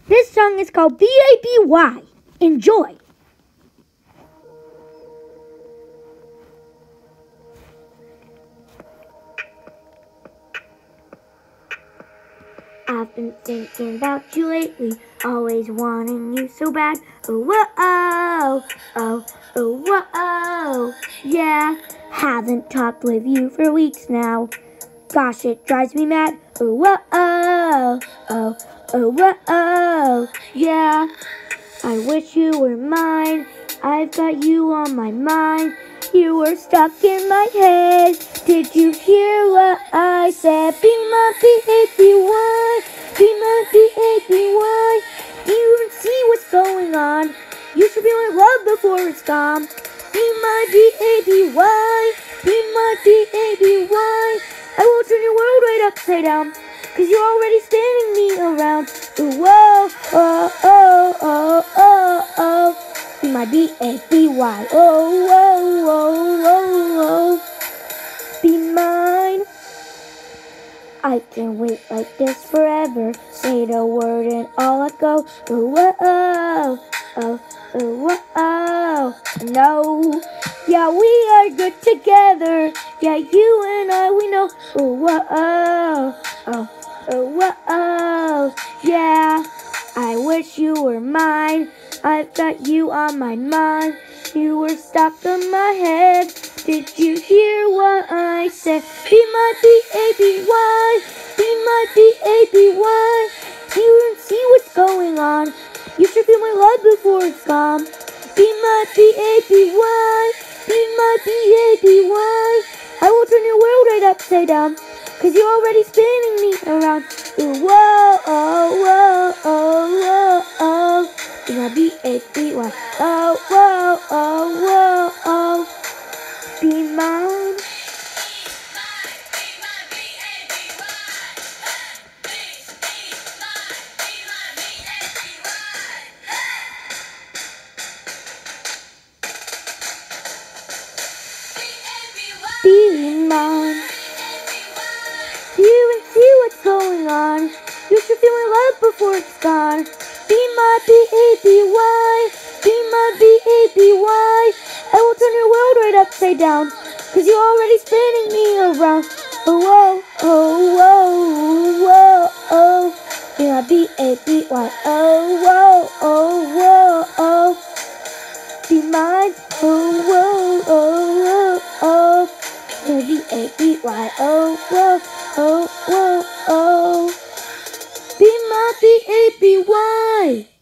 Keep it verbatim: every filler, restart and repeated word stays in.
This song is called B A B Y. Enjoy. I've been thinking about you lately, always wanting you so bad. Oh, whoa, oh, oh, oh, whoa, oh, yeah. Haven't talked with you for weeks now. Gosh, it drives me mad. Oh, whoa, oh, oh, oh, whoa, oh, yeah. I wish you were mine. I've got you on my mind. You were stuck in my head. Did you hear what I said? Be my B A B Y. Be my B A B Y. You don't see what's going on. You should be my love before it's gone. Be my B A B Y. Be my B A B Y. I will turn your world right upside down, 'cause you're already spinning me around. Ooh, whoa, oh, oh, oh, oh, oh. Be my B A B Y. Oh, whoa, whoa, whoa, whoa. Be mine. I can wait like this forever. Say the word and all I go. Ooh, whoa, oh, oh, ooh, whoa, oh. No. Yeah, we are good together. Yeah, you and I, we know. Ooh, whoa, oh, oh, oh, whoa, oh. Yeah, I wish you were mine. I've got you on my mind. You were stuck in my head. Did you hear what I said? Be my B A B Y. Be my B A B Y. You don't see what's going on. You should feel my love before it's gone. Be my B A B Y. Be my B A B Y. I will turn your world right upside down, 'cause you're already spinning me around. Ooh, whoa, oh, whoa, oh, whoa, oh. Be my B A B Y. Oh, whoa, oh, whoa, oh. Be mine. Be mine. You can see what's going on. You should feel my love before it's gone. Be my B A B Y. Be my B A B Y. I will turn your world right upside down, 'cause you're already spinning me around. Oh, whoa, oh, whoa, whoa, oh. Be my B A B Y. Oh, whoa, oh, whoa, oh. Be mine. Oh, whoa, oh, whoa, oh. B A B Y, oh, whoa, oh, whoa, oh. Be my B A B Y.